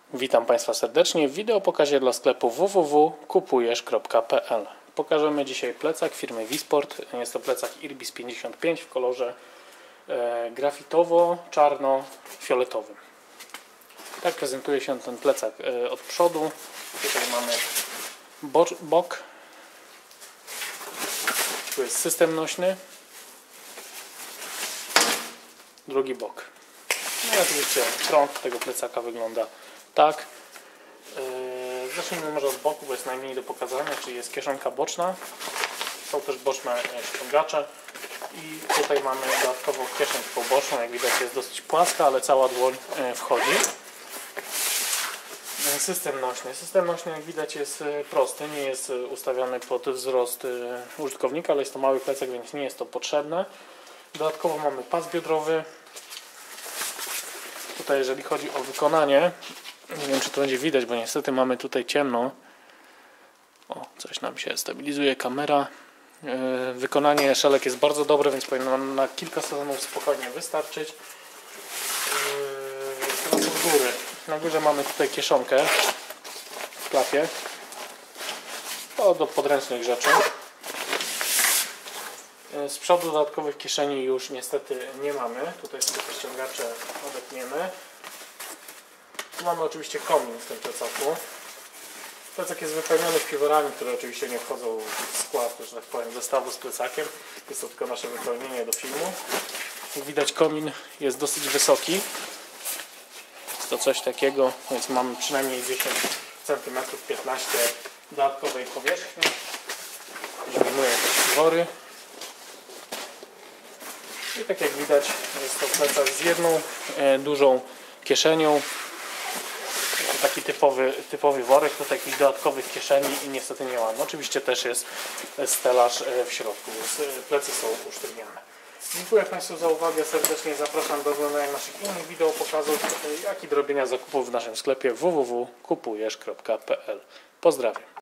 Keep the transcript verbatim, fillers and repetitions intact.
Witam Państwa serdecznie w wideopokazie dla sklepu w w w kropka kupujesz kropka p l. Pokażemy dzisiaj plecak firmy Wisport. Jest to plecak Irbis pięćdziesiąt pięć w kolorze e, grafitowo-czarno-fioletowym. Tak prezentuje się ten plecak e, od przodu. Tutaj mamy bo bok. Tu jest system nośny. Drugi bok. No i oczywiście front tego plecaka wygląda tak. Zacznijmy może od boku, bo jest najmniej do pokazania, czyli jest kieszonka boczna. Są też boczne ściągacze. I tutaj mamy dodatkowo kieszeń boczną. Jak widać jest dosyć płaska, ale cała dłoń wchodzi. System nośny. System nośny jak widać jest prosty, nie jest ustawiony pod wzrost użytkownika, ale jest to mały plecak, więc nie jest to potrzebne. Dodatkowo mamy pas biodrowy. Tutaj jeżeli chodzi o wykonanie, nie wiem czy to będzie widać, bo niestety mamy tutaj ciemno. O, coś nam się stabilizuje kamera. Wykonanie szelek jest bardzo dobre, więc powinno nam na kilka sezonów spokojnie wystarczyć. Teraz od góry. Na górze mamy tutaj kieszonkę w klapie. To do podręcznych rzeczy. Z przodu dodatkowych kieszeni już niestety nie mamy. Tutaj sobie te ściągacze odepniemy. Tu mamy oczywiście komin w tym plecaku. Plecak jest wypełniony piworami, które oczywiście nie wchodzą w skład, że tak powiem, zestawu z plecakiem. Jest to tylko nasze wypełnienie do filmu. Jak widać, komin jest dosyć wysoki. Jest to coś takiego, więc mamy przynajmniej dziesięć centymetrów, piętnaście dodatkowej powierzchni. Zdejmuję te piwory. I tak jak widać, jest to plecak z jedną e, dużą kieszenią. Taki typowy, typowy worek, tutaj jakichś dodatkowych kieszeni i niestety nie mamy. Oczywiście też jest stelaż w środku, więc plecy są usztywnione. Dziękuję Państwu za uwagę, serdecznie zapraszam do oglądania naszych innych wideo pokazów, jak i do robienia zakupów w naszym sklepie w w w kropka kupujesz kropka p l. Pozdrawiam.